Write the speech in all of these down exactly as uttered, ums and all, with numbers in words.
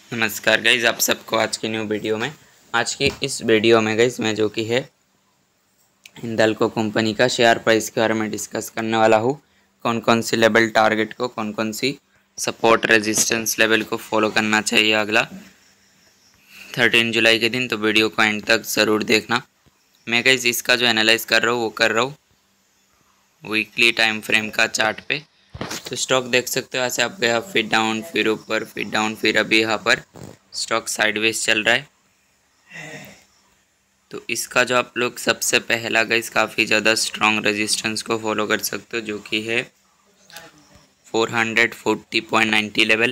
नमस्कार गाइज, आप सबको आज की न्यू वीडियो में आज की इस वीडियो में गाइज मैं जो कि है हिंदाल्को कंपनी का शेयर प्राइस के बारे में डिस्कस करने वाला हूँ। कौन कौन सी लेवल टारगेट को, कौन कौन सी सपोर्ट रेजिस्टेंस लेवल को फॉलो करना चाहिए अगला थर्टीन जुलाई के दिन। तो वीडियो को एंड तक ज़रूर देखना। मैं गाइज इसका जो एनालाइज कर रहा हूँ वो कर रहा हूँ वीकली टाइम फ्रेम का चार्ट पे। तो स्टॉक देख सकते हो, ऐसे आप गया फिर डाउन, फिर ऊपर, फिर डाउन, फिर अभी यहाँ पर स्टॉक साइडवेज चल रहा है। तो इसका जो आप लोग सबसे पहला गाइस काफ़ी ज़्यादा स्ट्रॉन्ग रेजिस्टेंस को फॉलो कर सकते हो, जो कि है four forty point ninety level.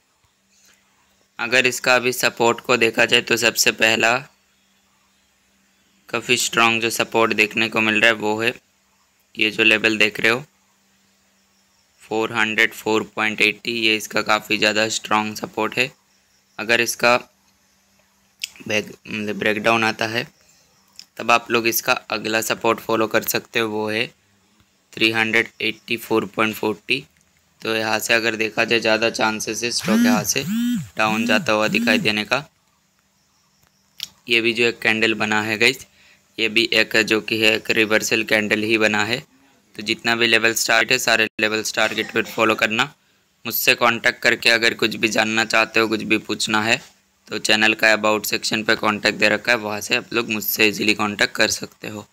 अगर इसका अभी सपोर्ट को देखा जाए तो सबसे पहला काफ़ी स्ट्रॉन्ग जो सपोर्ट देखने को मिल रहा है वो है ये जो लेवल देख रहे हो four hundred four point eighty. ये इसका काफ़ी ज़्यादा स्ट्रॉन्ग सपोर्ट है। अगर इसका मतलब ब्रेकडाउन आता है तब आप लोग इसका अगला सपोर्ट फॉलो कर सकते हो, वो है three eighty four point forty. तो यहाँ से अगर देखा जाए ज़्यादा चांसेस है स्टॉक यहाँ से डाउन जाता हुआ दिखाई देने का। ये भी जो एक कैंडल बना है गाइस, ये भी एक जो कि है एक रिवर्सल कैंडल ही बना है। तो जितना भी लेवल स्टार्ट है सारे लेवल टारगेट पर फॉलो करना। मुझसे कांटेक्ट करके अगर कुछ भी जानना चाहते हो, कुछ भी पूछना है तो चैनल का अबाउट सेक्शन पे कांटेक्ट दे रखा है, वहाँ से आप लोग मुझसे इजीली कांटेक्ट कर सकते हो।